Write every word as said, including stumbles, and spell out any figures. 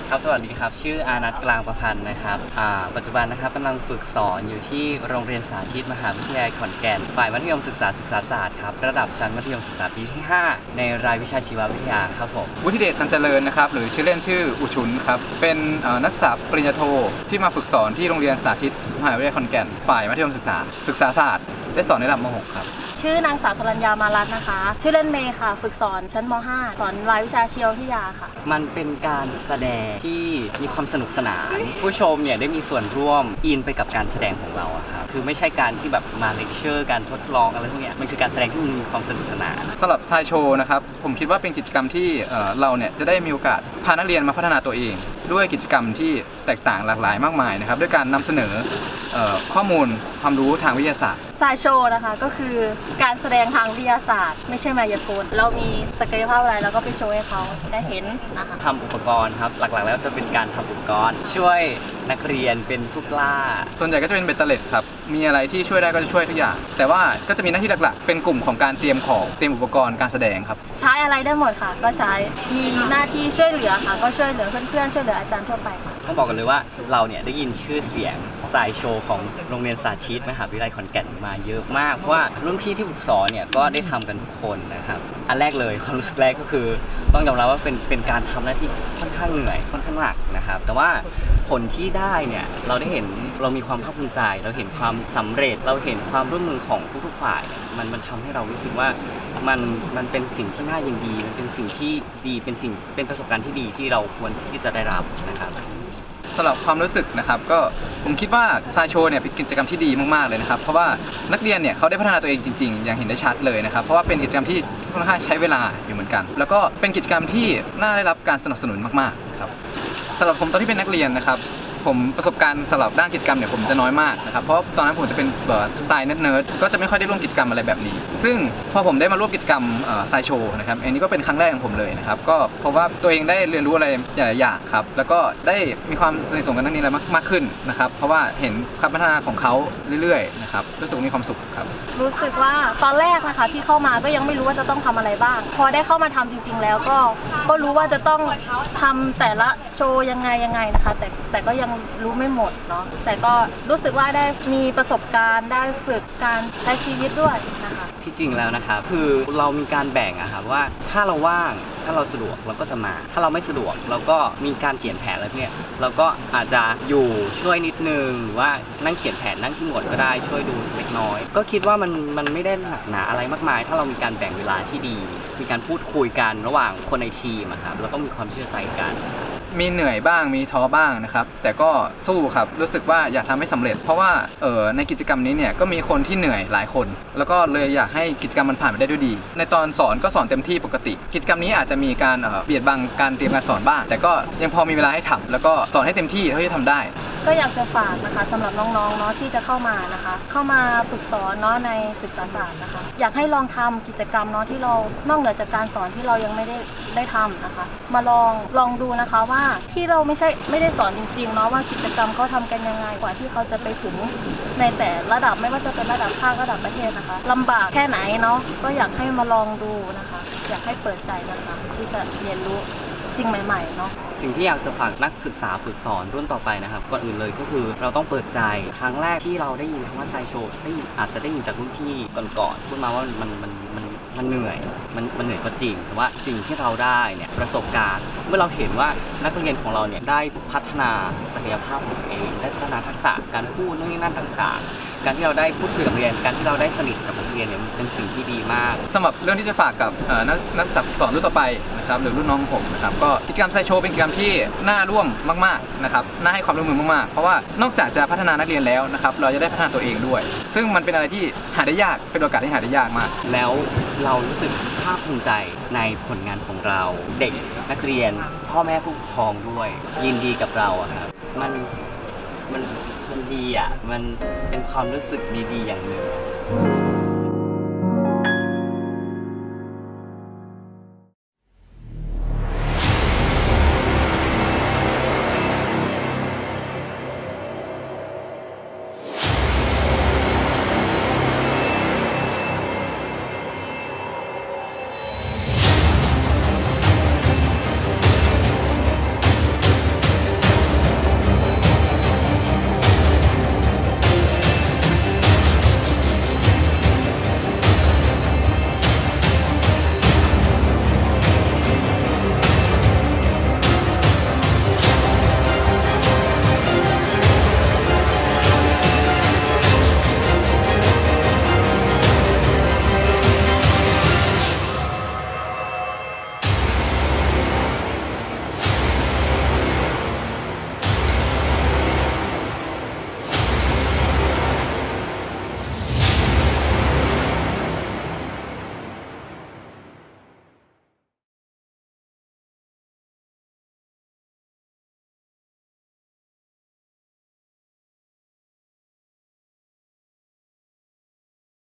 ครับสวัสดีครับชื่ออานัทกลางประพันธ์นะครับปัจจุบันนะครับกำลังฝึกสอนอยู่ที่โรงเรียนสาธิตมหาวิทยาลัยขอนแก่นฝ่ายมัธยมศึกษาศึกษาศาสตร์ครับระดับชั้นมัธยมศึกษาปีที่ห้าในรายวิชาชีววิทยาครับผมวุฒิเดชตันเจริญนะครับหรือชื่อเล่นชื่ออุชุนครับเป็นนักศึกษาปริญญาโทที่มาฝึกสอนที่โรงเรียนสาธิตมหาวิทยาลัยขอนแก่นฝ่ายมัธยมศึกษาศึกษาศาสตร์ได้สอนในระดับม .หก ครับชื่อนางสาวสรัญญามารัตน์นะคะชื่อเล่นเมย์ค่ะฝึกสอนชั้นม .ห้า สอนรายวิชาชีววิทยาค่ะมันเป็นการแสดงที่มีความสนุกสนานผู้ชมเนี่ยได้มีส่วนร่วมอินไปกับการแสดงของเราครับคือไม่ใช่การที่แบบมาเลคเชอร์การทดลองอะไรพวกนี้มันคือการแสดงที่มีความสนุกสนานสำหรับไซโชว์นะครับผมคิดว่าเป็นกิจกรรมที่เราเนี่ยจะได้มีโอกาสพานักเรียนมาพัฒนาตัวเองด้วยกิจกรรมที่แตกต่างหลากหลายมากมายนะครับด้วยการนำเสนอข้อมูลความรู้ทางวิทยาศาสตร์ไซโชว์นะคะก็คือการแสดงทางวิทยาศาสตร์ไม่ใช่มายากลเรามีศักยภาพอะไรเราก็ไปโชว์ให้เขาได้เห็นนะคะทำอุปกรณ์ครับหลักๆแล้วจะเป็นการทำอุปกรณ์ช่วยนักเรียนเป็นผู้กล้าส่วนใหญ่ก็จะเป็นเบตเตอร์เล็ตครับมีอะไรที่ช่วยได้ก็จะช่วยทุกอย่างแต่ว่าก็จะมีหน้าที่หลักๆเป็นกลุ่มของการเตรียมของเตรียมอุปกรณ์การแสดงครับใช้อะไรได้หมดค่ะก็ใช้มีหน้าที่ช่วยเหลือค่ะก็ช่วยเหลือเพื่อนๆช่วยเหลืออาจารย์ทั่วไปต้องบอกกันเลยว่าเราเนี่ยได้ยินชื่อเสียงสายโชว์ของโรงเรียนสาธิตมหาวิทยาลัยขอนแก่นมาเยอะมากเพราะว่ารุ่นพี่ที่ฝึกสอนเนี่ยก็ได้ทำกันทุกคนนะครับอันแรกเลยความรู้สึกแรกก็คือต้องยอมรับว่าเป็นเป็นการทำหน้าที่ค่อนข้างเหนื่อยค่อนข้างหนักนะครับแต่ว่าผลที่ได้เนี่ยเราได้เห็นเรามีความภาคภูมิใจเราเห็นความสำเร็จเราเห็นความร่วมมือของทุกๆฝ่ายมันมันทำให้เรารู้สึกว่ามันมันเป็นสิ่งที่น่ายินดีมันเป็นสิ่งที่ดีเป็นสิ่งเป็นประสบการณ์ที่ดีที่เราควรที่จะได้รับนะครับสำหรับความรู้สึกนะครับก็ผมคิดว่าไซโชว์เนี่ยเป็นกิจกรรมที่ดีมากๆเลยนะครับเพราะว่านักเรียนเนี่ยเขาได้พัฒนาตัวเองจริงๆอย่างเห็นได้ชัดเลยนะครับเพราะว่าเป็นกิจกรรมที่ค่อนข้างใช้เวลาอยู่เหมือนกันแล้วก็เป็นกิจกรรมที่น่าได้รับการสนับสนุนมากๆครับสำหรับผมตอนที่เป็นนักเรียนนะครับผมประสบการณ์สำหรับด้านกิจกรรมเนี่ยผมจะน้อยมากนะครับเพราะตอนนั้นผมจะเป็นสไตล์เนิร์ดๆก็จะไม่ค่อยได้ร่วมกิจกรรมอะไรแบบนี้ซึ่งพอผมได้มาร่วมกิจกรรมไซโชว์นะครับอันนี้ก็เป็นครั้งแรกของผมเลยนะครับก็เพราะว่าตัวเองได้เรียนรู้อะไรหลายอย่างครับแล้วก็ได้มีความสนิทสนมกับนักเรียนมากขึ้นนะครับเพราะว่าเห็นการพัฒนาของเขาเรื่อยๆนะครับรู้สึกมีความสุขครับรู้สึกว่าตอนแรกนะคะที่เข้ามาก็ยังไม่รู้ว่าจะต้องทำอะไรบ้างพอได้เข้ามาทำจริงๆแล้วก็ก็รู้ว่าจะต้องทำแต่ละโชว์ยังไงยังไงนะคะแต่แต่ก็ยังรู้ไม่หมดเนาะแต่ก็รู้สึกว่าได้มีประสบการณ์ได้ฝึกการใช้ชีวิตด้วยนะคะที่จริงแล้วนะครับคือเรามีการแบ่งอะครับว่าถ้าเราว่างถ้าเราสะดวกเราก็จะมาถ้าเราไม่สะดวกเราก็มีการเขียนแผนอะไรพวกนี้เราก็อาจจะอยู่ช่วยนิดนึงหรือว่านั่งเขียนแผนนั่งที่หมวดก็ได้ช่วยดูเล็กน้อยก็คิดว่ามันมันไม่ได้หนักหนาอะไรมากมายถ้าเรามีการแบ่งเวลาที่ดีมีการพูดคุยกันระหว่างคนในทีมครับแล้วก็มีความเชื่อใจกันมีเหนื่อยบ้างมีท้อบ้างนะครับแต่ก็สู้ครับรู้สึกว่าอยากทำให้สำเร็จเพราะว่าเออในกิจกรรมนี้เนี่ยก็มีคนที่เหนื่อยหลายคนแล้วก็เลยอยากให้กิจกรรมมันผ่านไปได้ด้วยดีในตอนสอนก็สอนเต็มที่ปกติกิจกรรมนี้อาจจะมีการเบียดบังการเตรียมการสอนบ้างแต่ก็ยังพอมีเวลาให้ทำแล้วก็สอนให้เต็มที่เท่าที่ทำได้ก็อยากจะฝากนะคะสำหรับน้องๆเนาะที่จะเข้ามานะคะเข้ามาฝึกสอนเนาะในศึกษาศาสตร์นะคะอยากให้ลองทำกิจกรรมเนาะที่เรานอกเหนือจากการสอนที่เรายังไม่ได้ได้ทำนะคะมาลองลองดูนะคะว่าที่เราไม่ใช่ไม่ได้สอนจริงๆเนาะว่ากิจกรรมเขาทำกันยังไงกว่าที่เขาจะไปถึงในแต่ระดับไม่ว่าจะเป็นระดับภาคระดับประเทศนะคะลำบากแค่ไหนเนาะก็อยากให้มาลองดูนะคะอยากให้เปิดใจนะคะที่จะเรียนรู้สิ่งใหม่ๆเนาะสิ่งที่อยากจะฝากนักศึกษาฝึกสอนรุ่นต่อไปนะครับก่อนอื่นเลยก็คือเราต้องเปิดใจครั้งแรกที่เราได้ยินคำว่าไซโชว์ได้อาจจะได้ยินจากรุ่นพี่ก่อนๆพูดมาว่ามันมันมันมันเหนื่อยมันมันเหนื่อยก็จริงแต่ว่าสิ่งที่เราได้เนี่ยประสบการณ์เมื่อเราเห็นว่านักเรียนของเราเนี่ยได้พัฒนาศักยภาพของตัวเองได้พัฒนาทักษะการพูดนู่นนี่นั่นต่างๆการที่เราได้พูดคุยกับเรียนการที่เราได้สนิทกับนักเรียนเนี่ยเป็นสิ่งที่ดีมากสำหรับเรื่องที่จะฝากกับนักนักศึกษาสอนรุ่นต่อไปนะครับหรือรุ่นน้องผมนะครับก็กิจกรรมไซโชว์เป็นกิจกรรมที่น่าร่วมมากๆนะครับน่าให้ความร่วมมือมากๆเพราะว่านอกจากจะพัฒนานักเรียนแล้วนะครับเราจะได้พัฒนาตัวเองด้วยซึ่งมันเป็นอะไรที่หาได้ยากเป็นโอกาสที่หาได้ยากมากแล้วเรารู้สึกภาคภูมิใจในผลงานของเราเด็กนักเรียนพ่อแม่ผู้ปกครองด้วยยินดีกับเราอะครับมันมันมันดีอ่ะมันเป็นความรู้สึกดีๆอย่างหนึ่ง